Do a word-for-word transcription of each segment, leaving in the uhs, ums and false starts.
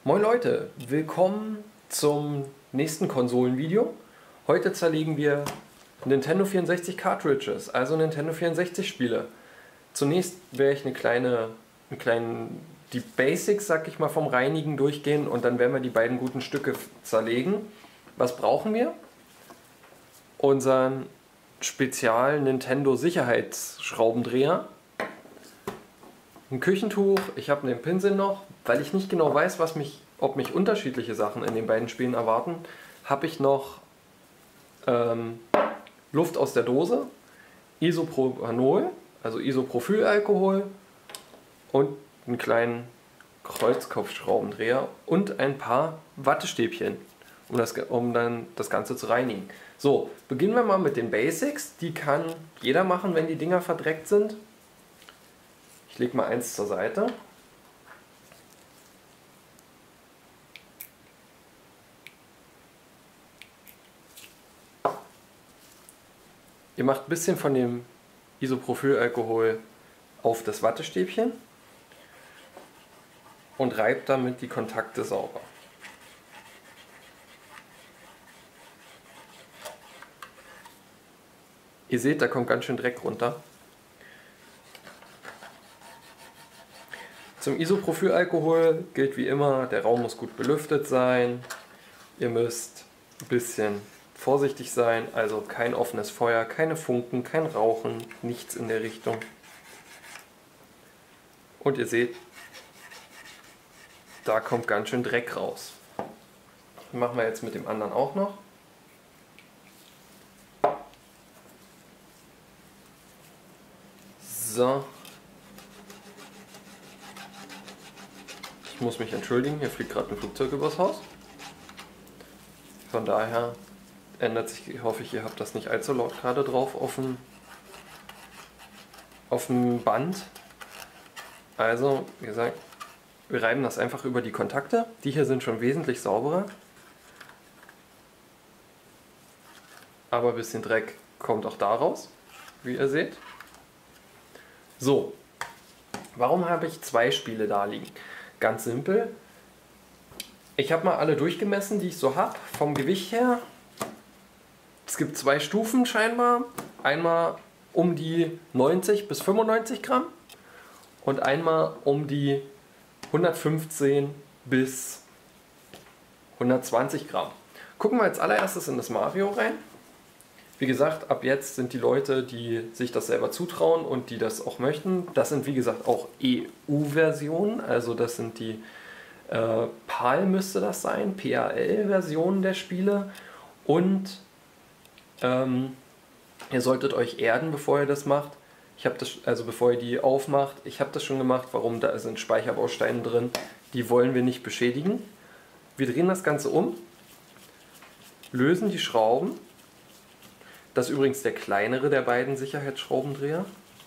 Moin Leute, willkommen zum nächsten Konsolenvideo. Heute zerlegen wir Nintendo vierundsechzig Cartridges, also Nintendo vierundsechzig Spiele. Zunächst werde ich eine kleine, einen kleinen, die Basics, sag ich mal, vom Reinigen durchgehen und dann werden wir die beiden guten Stücke zerlegen. Was brauchen wir? Unseren Spezial Nintendo Sicherheitsschraubendreher. Ein Küchentuch, ich habe den Pinsel noch, weil ich nicht genau weiß, was mich, ob mich unterschiedliche Sachen in den beiden Spielen erwarten, habe ich noch ähm, Luft aus der Dose, Isopropanol, also Isopropylalkohol und einen kleinen Kreuzkopfschraubendreher und ein paar Wattestäbchen, um, das, um dann das Ganze zu reinigen. So, beginnen wir mal mit den Basics, die kann jeder machen, wenn die Dinger verdreckt sind. Ich lege mal eins zur Seite. Ihr macht ein bisschen von dem Isopropylalkohol auf das Wattestäbchen und reibt damit die Kontakte sauber. Ihr seht, da kommt ganz schön Dreck runter. Zum Isopropylalkohol gilt wie immer, der Raum muss gut belüftet sein. Ihr müsst ein bisschen vorsichtig sein, also kein offenes Feuer, keine Funken, kein Rauchen, nichts in der Richtung. Und ihr seht, da kommt ganz schön Dreck raus. Das machen wir jetzt mit dem anderen auch noch. So. Ich muss mich entschuldigen, hier fliegt gerade ein Flugzeug übers Haus. Von daher ändert sich, hoffe ich, ihr habt das nicht allzu laut gerade drauf auf dem, auf dem Band. Also, wie gesagt, wir reiben das einfach über die Kontakte. Die hier sind schon wesentlich sauberer. Aber ein bisschen Dreck kommt auch da raus, wie ihr seht. So, warum habe ich zwei Spiele da liegen? Ganz simpel. Ich habe mal alle durchgemessen, die ich so habe, vom Gewicht her. Es gibt zwei Stufen scheinbar. Einmal um die neunzig bis fünfundneunzig Gramm und einmal um die hundertfünfzehn bis hundertzwanzig Gramm. Gucken wir als allererstes in das Mario rein. Wie gesagt, ab jetzt sind die Leute, die sich das selber zutrauen und die das auch möchten. Das sind wie gesagt auch E U-Versionen, also das sind die äh, PAL müsste das sein, P A L-Versionen der Spiele. Und ähm, ihr solltet euch erden, bevor ihr das macht. Ich habe das, also bevor ihr die aufmacht, ich habe das schon gemacht. Warum? Da sind Speicherbausteine drin, die wollen wir nicht beschädigen. Wir drehen das Ganze um, lösen die Schrauben. Das ist übrigens der kleinere der beiden Sicherheitsschraubendreher.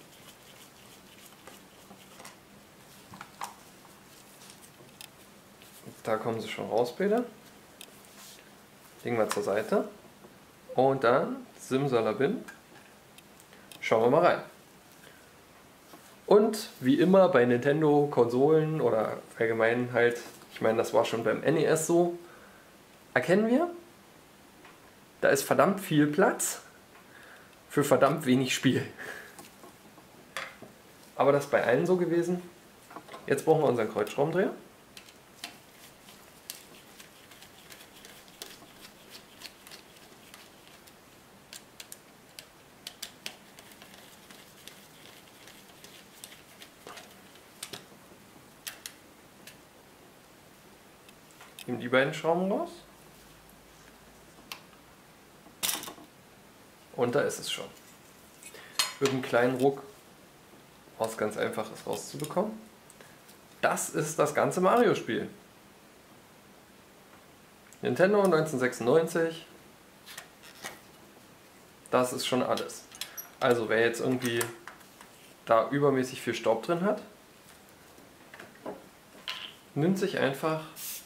Da kommen sie schon raus, bitte. Legen wir zur Seite. Und dann, simsalabim, schauen wir mal rein. Und wie immer bei Nintendo-Konsolen oder allgemein halt, ich meine, das war schon beim N E S so, erkennen wir, da ist verdammt viel Platz für verdammt wenig Spiel. Aber das ist bei allen so gewesen. Jetzt brauchen wir unseren Kreuzschraubendreher. Nehmen die beiden Schrauben raus. Und da ist es schon. Mit einem kleinen Ruck was ganz Einfaches rauszubekommen. Das ist das ganze Mario-Spiel. Nintendo neunzehnhundertsechsundneunzig. Das ist schon alles. Also wer jetzt irgendwie da übermäßig viel Staub drin hat, nimmt sich einfach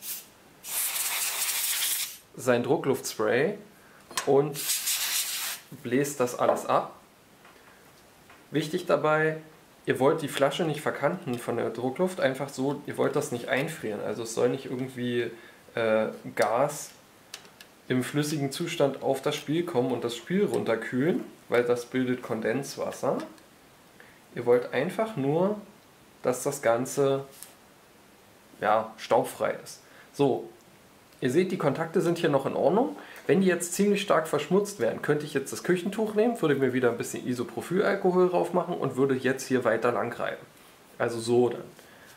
sein Druckluftspray und bläst das alles ab. Wichtig dabei, ihr wollt die Flasche nicht verkanten von der Druckluft, einfach so, ihr wollt das nicht einfrieren. Also es soll nicht irgendwie äh, Gas im flüssigen Zustand auf das Spiel kommen und das Spiel runterkühlen, weil das bildet Kondenswasser. Ihr wollt einfach nur, dass das Ganze ja, staubfrei ist. So, ihr seht, die Kontakte sind hier noch in Ordnung. Wenn die jetzt ziemlich stark verschmutzt werden, könnte ich jetzt das Küchentuch nehmen, würde mir wieder ein bisschen Isopropylalkohol drauf machen und würde jetzt hier weiter lang reiben. Also so dann.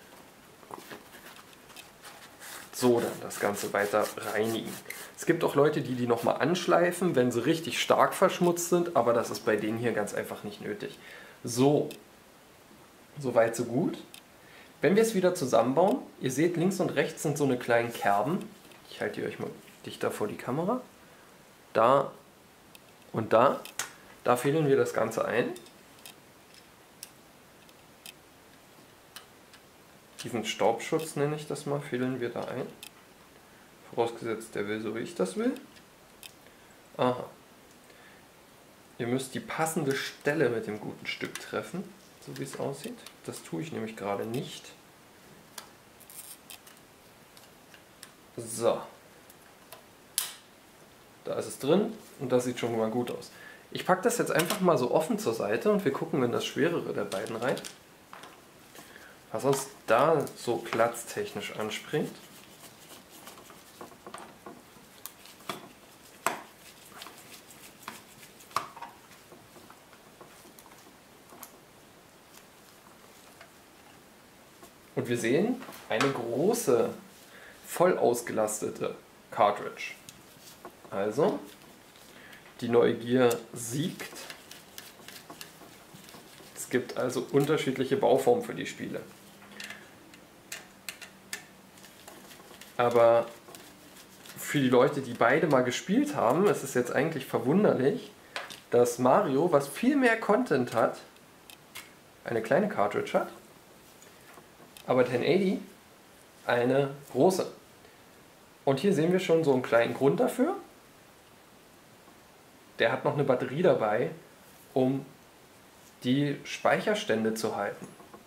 So dann das Ganze weiter reinigen. Es gibt auch Leute, die die nochmal anschleifen, wenn sie richtig stark verschmutzt sind, aber das ist bei denen hier ganz einfach nicht nötig. So, soweit so gut. Wenn wir es wieder zusammenbauen, ihr seht, links und rechts sind so eine kleinen Kerben. Ich halte die euch mal dichter vor die Kamera. Da und da. Da fädeln wir das Ganze ein. Diesen Staubschutz, nenne ich das mal, fädeln wir da ein. Vorausgesetzt, der will so, wie ich das will. Aha. Ihr müsst die passende Stelle mit dem guten Stück treffen, so wie es aussieht. Das tue ich nämlich gerade nicht. So. Da ist es drin und das sieht schon mal gut aus. Ich packe das jetzt einfach mal so offen zur Seite und wir gucken, wenn das schwerere der beiden rein, was uns da so platztechnisch anspringt. Und wir sehen eine große, voll ausgelastete Cartridge. Also, die Neugier siegt. Es gibt also unterschiedliche Bauformen für die Spiele. Aber für die Leute, die beide mal gespielt haben, ist es jetzt eigentlich verwunderlich, dass Mario, was viel mehr Content hat, eine kleine Cartridge hat, aber tausendachtzig eine große. Und hier sehen wir schon so einen kleinen Grund dafür. Der hat noch eine Batterie dabei, um die Speicherstände zu halten.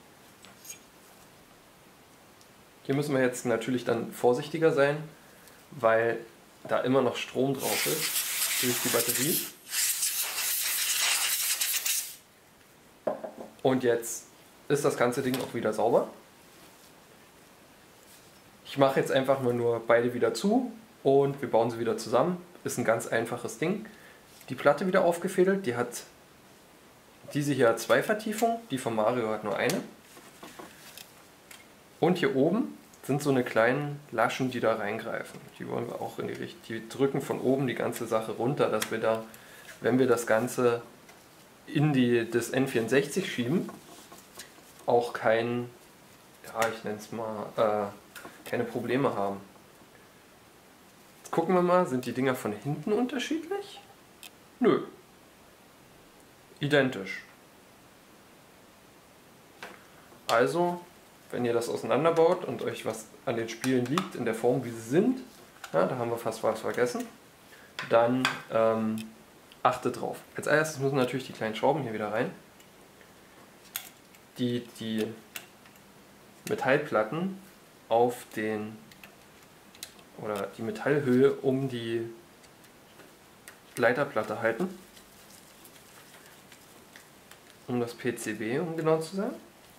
Hier müssen wir jetzt natürlich dann vorsichtiger sein, weil da immer noch Strom drauf ist durch die Batterie. Und jetzt ist das ganze Ding auch wieder sauber. Ich mache jetzt einfach mal nur beide wieder zu und wir bauen sie wieder zusammen. Ist ein ganz einfaches Ding. Die Platte wieder aufgefädelt, die hat diese hier hat zwei Vertiefungen, die von Mario hat nur eine. Und hier oben sind so eine kleinen Laschen, die da reingreifen. Die wollen wir auch in die Richtung, die drücken von oben die ganze Sache runter, dass wir da, wenn wir das Ganze in die, das N vierundsechzig schieben, auch kein, ja ich nenne es mal, äh, keine Probleme haben. Jetzt gucken wir mal, sind die Dinger von hinten unterschiedlich? Nö. Identisch. Also, wenn ihr das auseinanderbaut und euch was an den Spielen liegt, in der Form wie sie sind, ja, da haben wir fast was vergessen, dann ähm, achtet drauf. Als erstes müssen natürlich die kleinen Schrauben hier wieder rein, die die Metallplatten auf den, oder die Metallhöhe um die Leiterplatte halten. Um das P C B, um genau zu sein.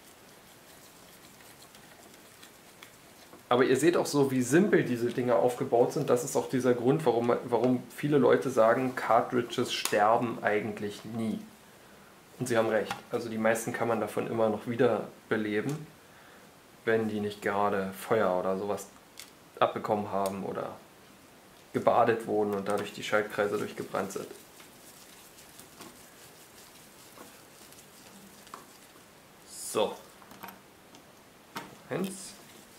Aber ihr seht auch so, wie simpel diese Dinger aufgebaut sind. Das ist auch dieser Grund, warum, warum viele Leute sagen, Cartridges sterben eigentlich nie. Und sie haben recht. Also die meisten kann man davon immer noch wiederbeleben, wenn die nicht gerade Feuer oder sowas abbekommen haben oder gebadet wurden und dadurch die Schaltkreise durchgebrannt sind. So. Eins.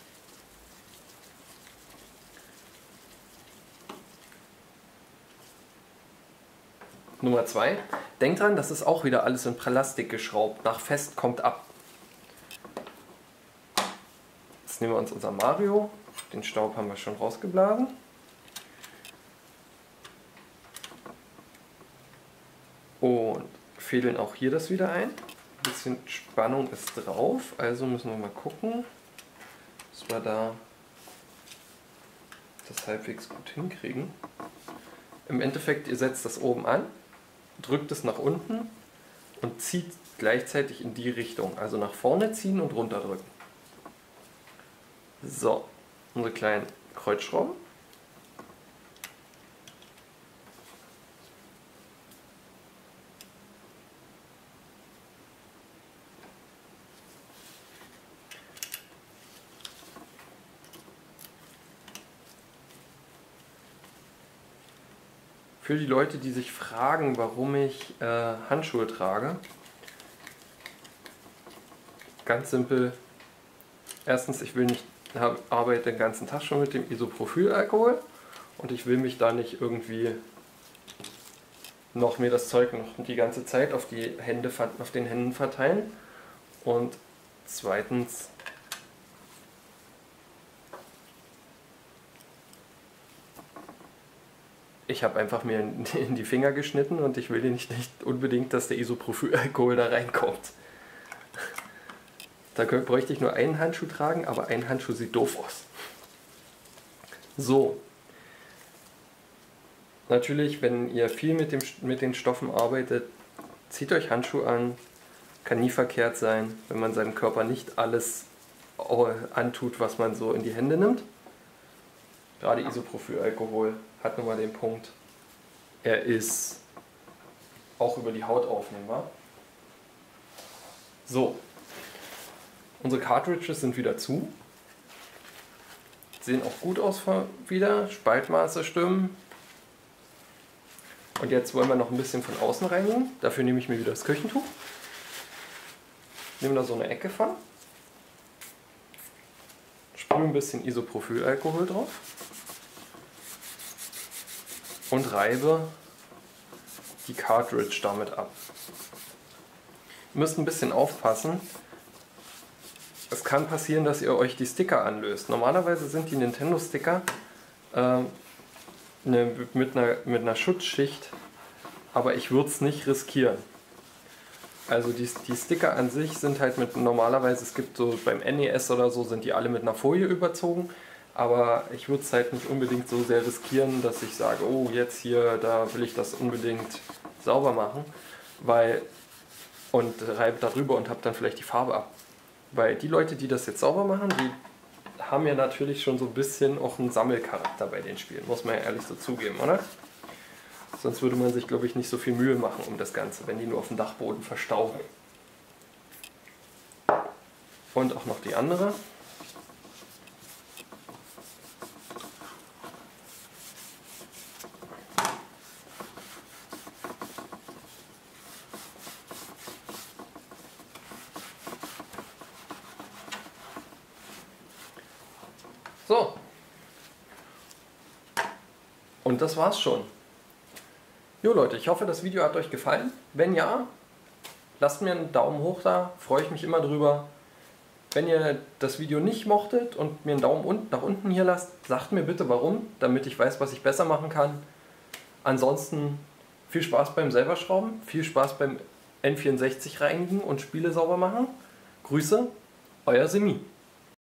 Nummer zwei. Denkt dran, das ist auch wieder alles in Plastik geschraubt. Nach fest kommt ab. Jetzt nehmen wir uns unser Mario. Den Staub haben wir schon rausgeblasen. Und fädeln auch hier das wieder ein. bisschen Spannung ist drauf, also müssen wir mal gucken, dass wir da das halbwegs gut hinkriegen. Im Endeffekt, ihr setzt das oben an, drückt es nach unten und zieht gleichzeitig in die Richtung. Also nach vorne ziehen und runter drücken. So, unsere kleinen Kreuzschrauben. Für die Leute, die sich fragen, warum ich äh, Handschuhe trage, ganz simpel. Erstens, ich will nicht, hab, arbeite den ganzen Tag schon mit dem Isopropylalkohol und ich will mich da nicht irgendwie noch mir das Zeug noch die ganze Zeit auf die Hände, auf den Händen verteilen. Und zweitens, ich habe einfach mir in die Finger geschnitten und ich will nicht, nicht unbedingt, dass der Isopropylalkohol da reinkommt. Da bräuchte ich nur einen Handschuh tragen, aber ein Handschuh sieht doof aus. So. Natürlich, wenn ihr viel mit, dem, mit den Stoffen arbeitet, zieht euch Handschuhe an. Kann nie verkehrt sein, wenn man seinem Körper nicht alles antut, was man so in die Hände nimmt. Gerade Isopropylalkohol hat nun mal den Punkt, er ist auch über die Haut aufnehmbar. So, unsere Cartridges sind wieder zu. Sehen auch gut aus wieder, Spaltmaße stimmen. Und jetzt wollen wir noch ein bisschen von außen reinigen. Dafür nehme ich mir wieder das Küchentuch. Nehme da so eine Ecke von. Sprühe ein bisschen Isopropylalkohol drauf. Und reibe die Cartridge damit ab. Ihr müsst ein bisschen aufpassen. Es kann passieren, dass ihr euch die Sticker anlöst. Normalerweise sind die Nintendo-Sticker äh, ne, mit, einer, mit einer Schutzschicht, aber ich würde es nicht riskieren. Also die, die Sticker an sich sind halt mit, normalerweise, es gibt so beim N E S oder so, sind die alle mit einer Folie überzogen. Aber ich würde es halt nicht unbedingt so sehr riskieren, dass ich sage, oh, jetzt hier, da will ich das unbedingt sauber machen, weil und reibe darüber und habe dann vielleicht die Farbe ab. Weil die Leute, die das jetzt sauber machen, die haben ja natürlich schon so ein bisschen auch einen Sammelcharakter bei den Spielen, muss man ja ehrlich so zugeben, oder? Sonst würde man sich, glaube ich, nicht so viel Mühe machen um das Ganze, wenn die nur auf dem Dachboden verstauben. Und auch noch die andere. So. Und das war's schon. Jo Leute, ich hoffe, das Video hat euch gefallen. Wenn ja, lasst mir einen Daumen hoch da, freue ich mich immer drüber. Wenn ihr das Video nicht mochtet und mir einen Daumen nach unten hier lasst, sagt mir bitte warum, damit ich weiß, was ich besser machen kann. Ansonsten viel Spaß beim selber Schrauben, viel Spaß beim N vierundsechzig reinigen und Spiele sauber machen. Grüße, euer Semi.